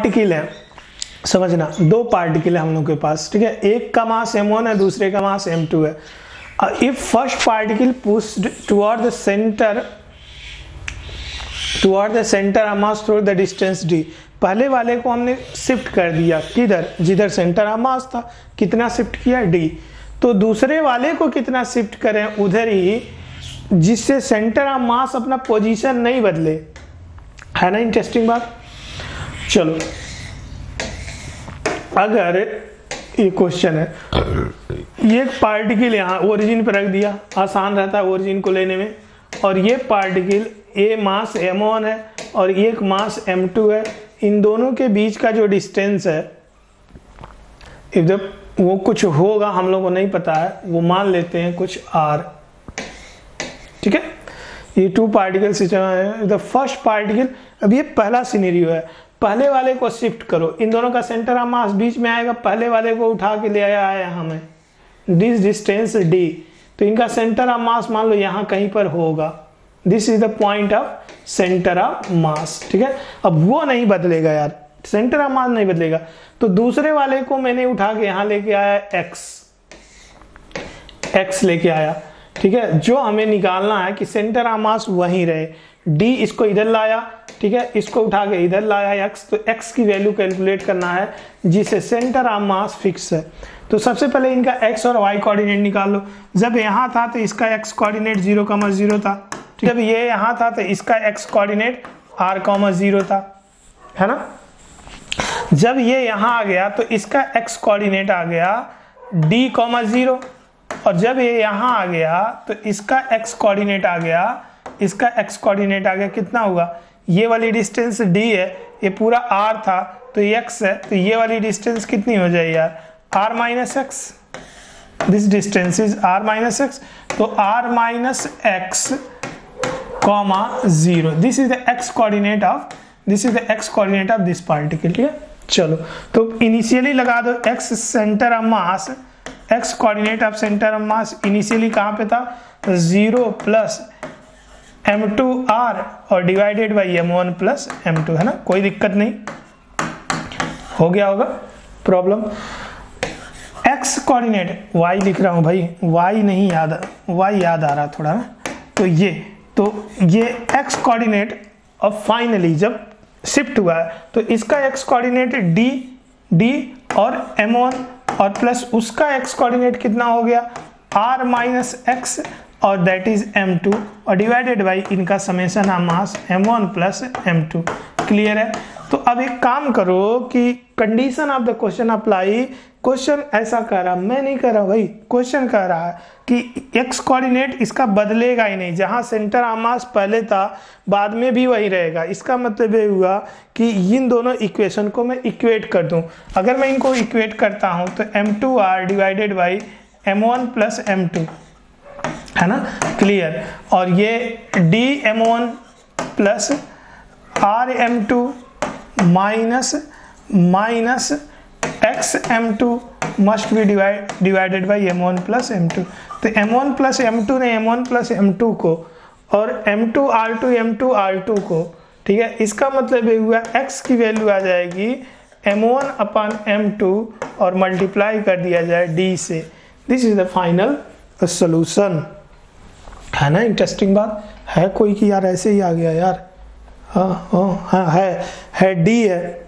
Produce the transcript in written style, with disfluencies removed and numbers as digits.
Particle है, समझना, दो पार्टिकल है हम लोग के पास, ठीक है, एक का मास m1 है, दूसरे का मास m2 है। If first particle pushed toward the center of mass through the distance d, पहले वाले को हमने शिफ्ट कर दिया किधर, जिधर सेंटर ऑफ मास था, कितना शिफ्ट किया d, तो दूसरे वाले को कितना शिफ्ट करें उधर ही, जिससे सेंटर ऑफ मास अपना पोजीशन नहीं बदले, है ना इंटरेस्टिंग बात। चलो अगर ये क्वेश्चन है, ये एक पार्टिकल यहाँ ओरिजिन पर रख दिया, आसान रहता है ओरिजिन को लेने में, और ये पार्टिकल ए मास m1 है और एक मास m2 है, इन दोनों के बीच का जो डिस्टेंस है, जब वो कुछ होगा हम लोग को नहीं पता है, वो मान लेते हैं कुछ r, ठीक है। ये टू पार्टिकल सिस्टम है, द फर्स्ट पार्टिकल, अब ये पहला सिनेरियो है, पहले वाले को शिफ्ट करो, इन दोनों का सेंटर ऑफ मास बीच में आएगा, पहले वाले को उठा के ले आया है यहाँ में, दिस डिस्टेंस d, तो इनका सेंटर ऑफ मास मान लो यहाँ कहीं पर होगा, this is the point of center of mass, ठीक है। अब वो नहीं बदलेगा यार, सेंटर ऑफ मास नहीं बदलेगा, तो दूसरे वाले को मैंने उठा के यहाँ लेके आया x लेके आया, ठीक है। जो हमें निकालना है कि सेंटर ऑफ मास वहीं रहे, d इसको इधर लाया, ठीक है, इसको उठा के इधर लाया x, तो x की वैल्यू कैलकुलेट करना है जिसे सेंटर ऑफ मास फिक्स है। तो सबसे पहले इनका x और y कोऑर्डिनेट निकाल लो। जब यहाँ था तो इसका x कोऑर्डिनेट 0,0 था, ठीक है। जब ये यहाँ था तो इसका x कोऑर्डिनेट r,0 था, है ना। जब ये यहाँ आ गया तो इसका x कोऑर्डिनेट आ गया d,0, और जब ये यहाँ आ गया तो इसका x कोऑर्डिनेट आ गया, इसका x कोऑर्डिनेट आ गया, कितना हुआ, ये वाली डिस्टेंस d है, ये पूरा r था तो ये x है, तो ये वाली डिस्टेंस कितनी हो जाएगी यार, r minus x, this distance is r minus x, तो r minus x comma 0, this is the x coordinate of, this is the x coordinate of this particle, ठीक है। चलो तो इनिशियली लगा दो x center of mass, x coordinate of center of mass initially कहाँ पे था, 0 प्लस m2r और divided by m1 plus m2, है ना, कोई दिक्कत नहीं, हो गया होगा प्रॉब्लम। x कोऑर्डिनेट y लिख रहा हूं भाई, y नहीं याद, y याद आ रहा थोड़ा ना, तो ये x कोऑर्डिनेट अब फाइनली जब शिफ्ट हुआ है तो इसका x कोऑर्डिनेट d और m1 और प्लस उसका x कोऑर्डिनेट कितना हो गया, r माइनस एक्स और दैट इज m2 और डिवाइडेड बाई इनका summation of mass m1 plus m2, clear है। तो अब एक काम करो कि condition of the question apply, question ऐसा कह रहा, मैं नहीं कह रहा भाई, क्वेश्चन कह रहा है कि x कोऑर्डिनेट इसका बदलेगा ही नहीं, जहां सेंटर ऑफ मास पहले था बाद में भी वही रहेगा। इसका मतलब ये हुआ कि इन दोनों इक्वेशन को मैं इक्वेट कर दूं, अगर मैं इनको इक्वेट करता हूं तो m2r divided by m1 plus m2, है ना, क्लियर, और ये dm1 plus rm2 minus xm2 must be divided by m1 plus m2, तो m1 प्लस m2 ने m1 प्लस m2 को और m2 को, ठीक है, इसका मतलब ये हुआ x की वैल्यू आ जाएगी m1 अपान m2 और मल्टीप्लाई कर दिया जाए d से, this is the final solution, है ना। इंटरेस्टिंग बात है कोई कि यार ऐसे ही आ गया यार, हाँ है d है,